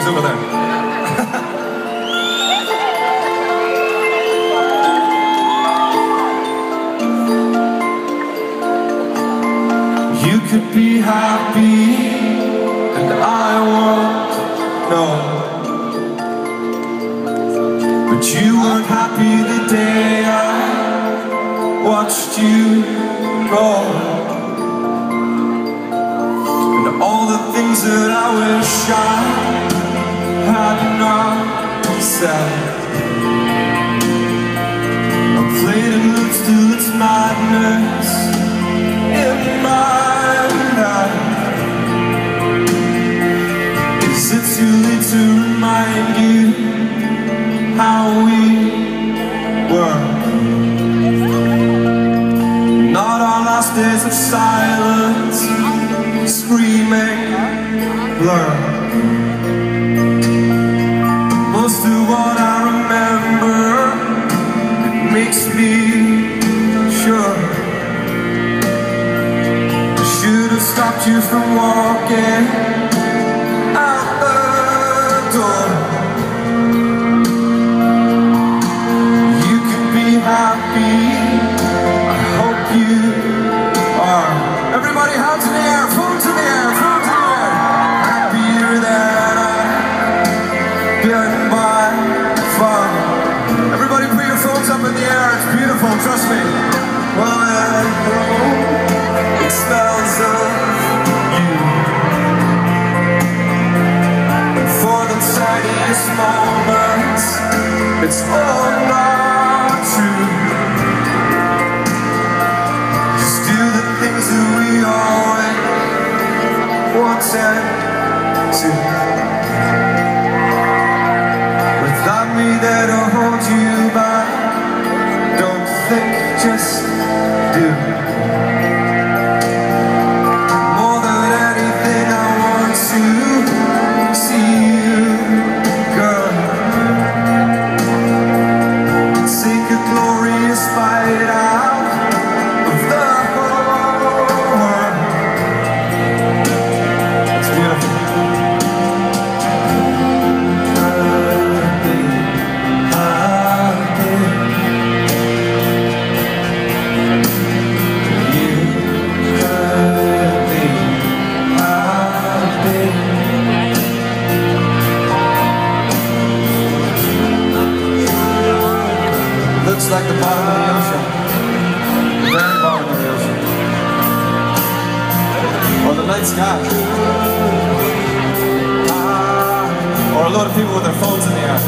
He's over there. You could be happy, and I won't know. But you weren't happy the day I watched you go. And all the things that I wish I had not said, I played it loose till it's madness in my head. Is it too late to remind you how we were? Not our last days of silence, screaming blur. Most of what I remember, it makes me sure I should have stopped you from walking out the door. You could be happy, I hope you are. Everybody, hands in the air, phones in the air, phones in the air. Happier than I've been by far. Everybody put your phones up in the air, it's beautiful, trust me. Well, I know it smells of you. And for the tiniest moments, it's all not true. Just do the things that we always wanted to. Without me there to hold you back, don't think, just do. More than anything I want to see you, girl. Take a glorious bite out of the whole world. It's beautiful. Looks like the bottom of the ocean, the very bottom of the ocean, or the night sky, or a lot of people with their phones in the air.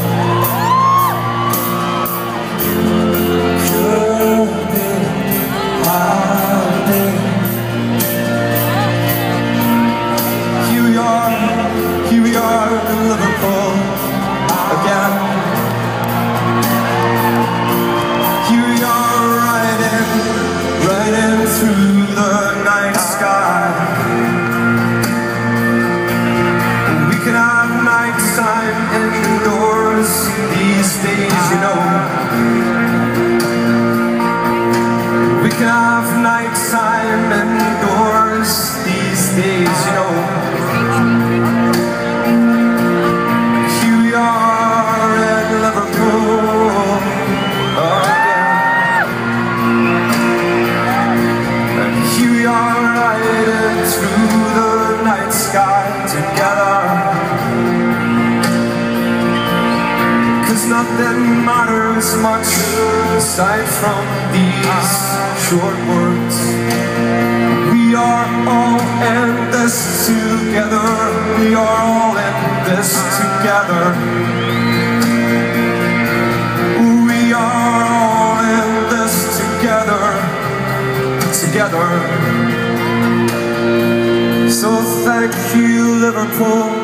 Could be happy. Here we are in Liverpool again. Riding through the night sky. We can have nighttime indoors these days, you know. We can have nighttime indoors these days, you know. Here we are in Liverpool again. Here we are riding through the night sky together. 'Cause nothing matters much aside from these short words. We are all in this together. We are all in this together. We are all in this together. Together. So thank you, Liverpool,